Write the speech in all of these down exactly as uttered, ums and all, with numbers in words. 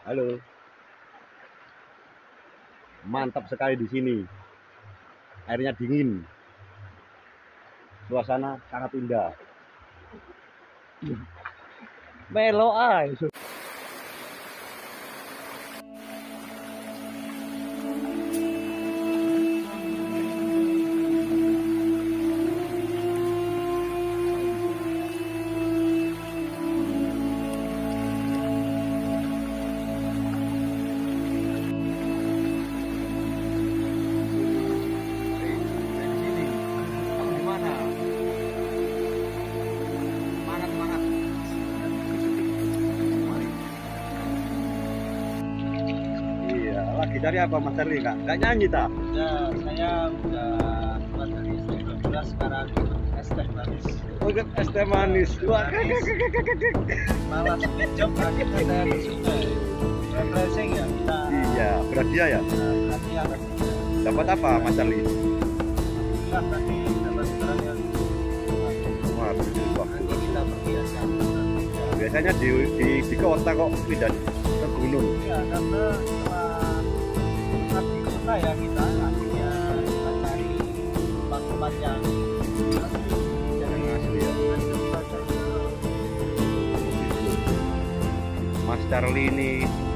Halo, mantap sekali di sini. Airnya dingin, suasana sangat indah. Melo ay. Lagi cari apa Mas Charlie? Kak? Nggak nyanyi tak? Ya, saya udah buat dari S D dua belas sekarang es teh manis. Oh, es teh manis. Wah, malas job akhirnya saya di sungai. Refreshing ya kita. Iya, berhadiah ya. Hadiah kan. Dapat apa Mas Charlie? Alhamdulillah tadi dapat barang yang. Wah, wah. Nanti kita pergi aja. Biasanya di di di kota kok tidak ke gunung. Ya, karena setelah di kota ya kita akhirnya kita cari tempat-tempat yang asli ya. Mas Charlie ini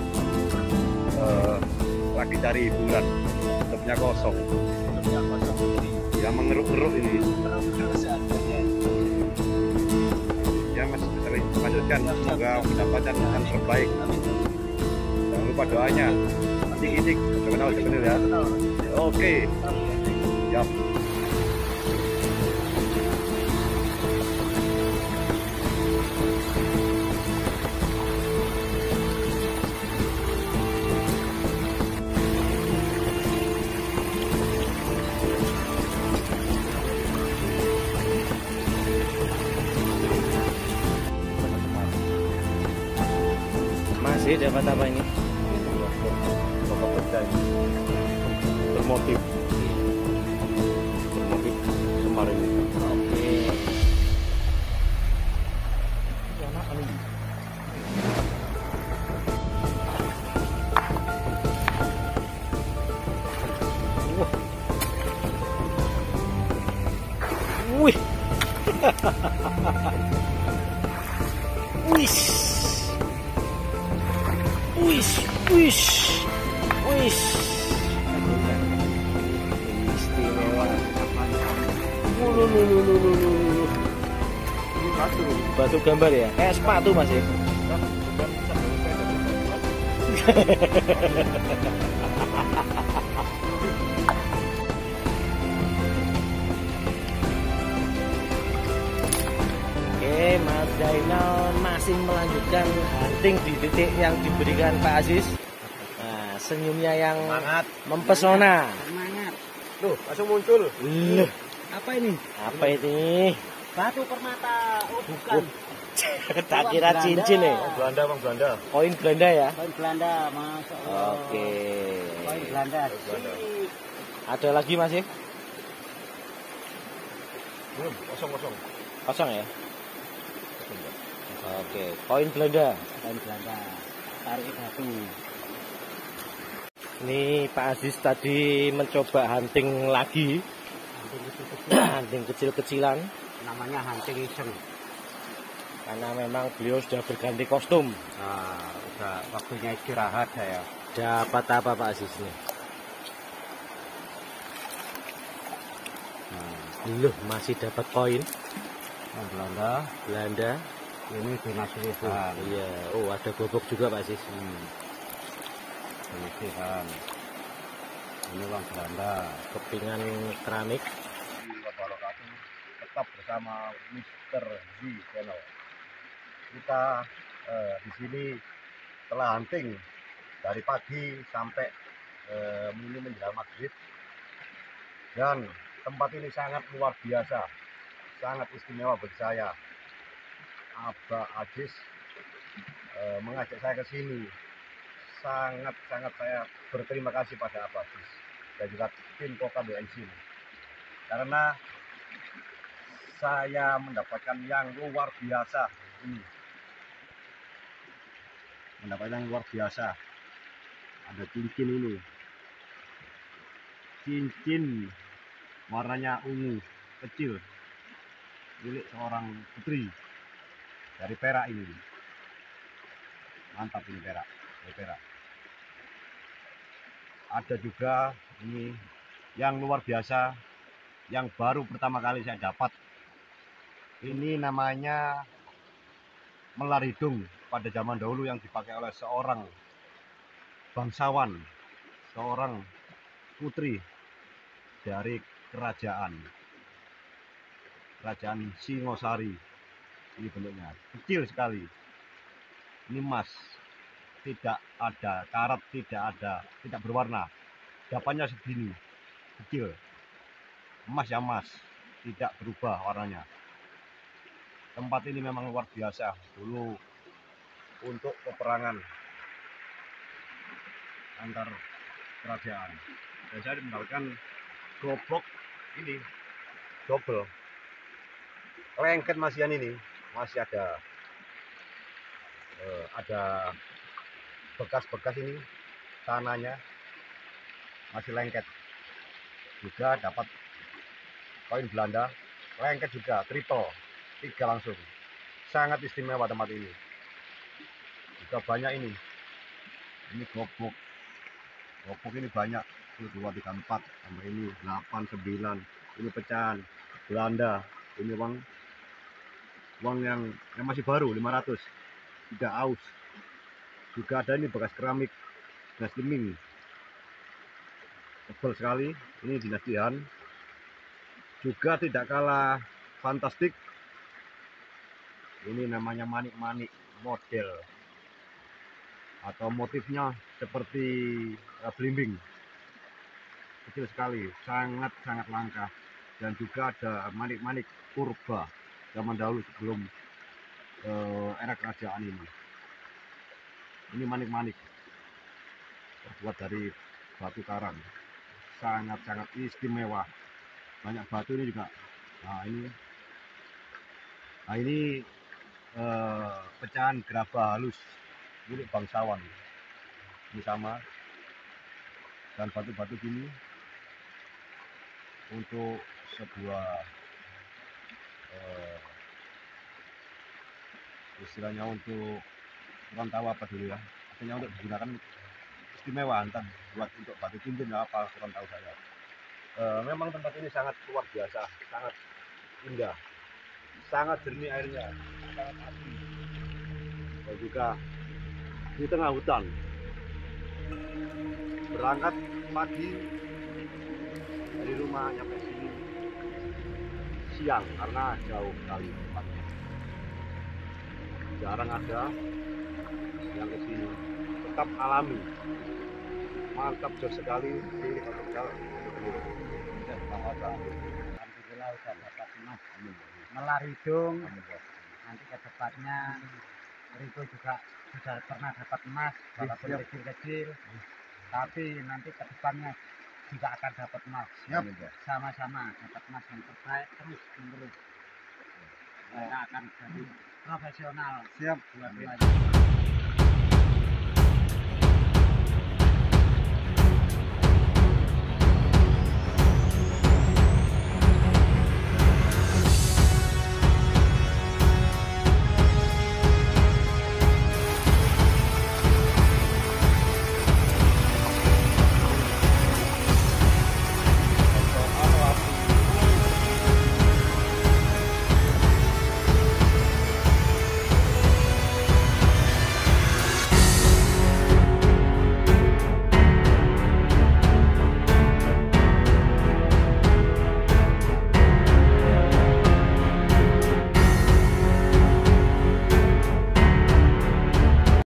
uh, lagi cari hiburan, hidupnya kosong. Hidupnya kosong ini. Ya mengeruk-ngeruk ini. Mengeruk-ngeruk seadanya. Ya Mas Charlie lanjutkan, semoga mendapatkan yang terbaik. Jangan lupa doanya. Itik-itik, udah kenal, udah kenal ya. Oke. Siap. Masih dapat apa ini? Bapak kerja ini bermotif bermotif kemarin ini. Oke. Wih. Wis. Wis, wis. Wis. Istimewa. Lulu lulu lulu lulu. Batu. Batu gambar ya? Kayak sepatu Mas ya? Oke, Mas Zainal masih melanjutkan hunting di titik yang diberikan Pak Aziz. Nah, senyumnya yang Semangat. mempesona. Semangat. Loh, langsung muncul. Loh, Apa ini? apa ini? Batu permata. Oh, bukan. Tak kira cincin ya? Oh, Belanda, Bang Belanda. Koin Belanda ya? Koin Belanda, Mas. Oke. Koin Belanda. Belanda. Ada lagi Mas ya? Belum, kosong kosong. Kosong ya? Oke, koin Belanda. Koin Belanda. Tarik batu. Ini Pak Aziz tadi mencoba hunting lagi. Hunting kecil-kecilan. Namanya hunting iseng. Karena memang beliau sudah berganti kostum. Nah, udah waktunya istirahat saya. Dapat apa Pak Aziz nih? Nah, Loh, masih dapat koin Belanda. Belanda. Ini dinasti Oh, Wuhan. iya. Oh, ada bobok juga Pak Aziz. Hmm. Dinasti Wuhan. Ini uang Belanda. Kepingan keramik. Tetap bersama Mister Z Channel. Kita eh, di sini telah hunting dari pagi sampai eh, mini menjelang maghrib, dan tempat ini sangat luar biasa, sangat istimewa bagi saya. Abah Aziz eh, mengajak saya ke sini, sangat-sangat saya berterima kasih pada Abah Aziz dan juga tim Koka B N C karena saya mendapatkan yang luar biasa ini. mendapatkan yang luar biasa. Ada cincin ini, cincin warnanya ungu kecil milik seorang putri dari Perak ini. Mantap ini perak, dari Perak. Ada juga ini yang luar biasa, yang baru pertama kali saya dapat. Ini namanya melar hidung pada zaman dahulu yang dipakai oleh seorang bangsawan, seorang putri dari kerajaan kerajaan Singosari. Ini bentuknya kecil sekali, ini emas, tidak ada karat, tidak ada, tidak berwarna, dapannya segini kecil, emas ya emas, tidak berubah warnanya. Tempat ini memang luar biasa dulu untuk peperangan antar kerajaan. Dan saya mendapatkan gobok ini double. Lengket masian ini masih ada eh, ada bekas-bekas ini, tanahnya masih lengket. Juga dapat koin Belanda, lengket juga, triple, tiga langsung. Sangat istimewa tempat ini. Juga banyak ini, ini gobok, gobok ini banyak, ini dua, tiga, empat, sama ini delapan, sembilan, ini pecahan Belanda, ini uang uang yang, yang masih baru lima ratus, tidak aus. Juga ada ini bekas keramik dinasti Ming, tebal sekali, ini dinasti Han. Juga tidak kalah fantastik, ini namanya manik-manik model atau motifnya seperti uh, belimbing, kecil sekali, sangat-sangat langka. Dan juga ada manik-manik purba zaman dahulu sebelum uh, era kerajaan ini. Ini manik-manik terbuat dari batu karang, sangat-sangat istimewa. Banyak batu ini juga. Nah ini, nah ini uh, pecahan gerabah halus milik bangsawan. Ini sama, dan batu-batu gini untuk sebuah uh, istilahnya untuk kurang tahu apa dulu ya, artinya untuk digunakan istimewa, entah buat untuk batu cincin apa, kurang tahu saya. Uh, memang tempat ini sangat luar biasa, sangat indah, sangat jernih airnya, sangat asri, dan juga di tengah hutan. Berangkat pagi dari rumah nyampe sini siang karena jauh sekali tempatnya. Jarang ada yang ke sini. Tetap alami, mantap jauh sekali. Ini kalau jalan alhamdulillah udah dapat emas melar hidung. Nanti ke depannya Riko juga sudah pernah dapat emas walaupun kecil-kecil, tapi nanti ke depannya juga akan dapat emas. Sama-sama dapat emas yang terbaik terus menerus. Kita akan jadi profesional. Siap. Dua-duanya.